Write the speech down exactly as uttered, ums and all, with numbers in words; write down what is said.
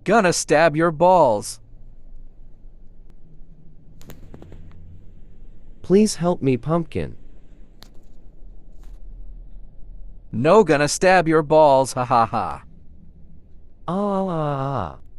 Gonna stab your balls. Please help me, Pumpkin. No gonna stab your balls, ha ha ha. Ah.